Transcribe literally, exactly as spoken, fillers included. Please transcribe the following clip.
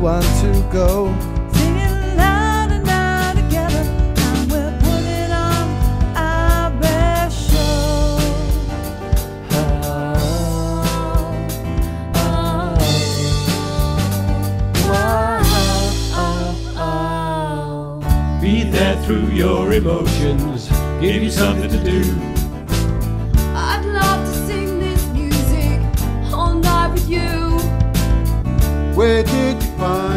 want to go. Singing loud and loud together, and we're putting on our best show. Oh, oh, oh, oh, oh. Be there through your emotions, give you something to do. I'd love to sing this music all night with you. Where did you find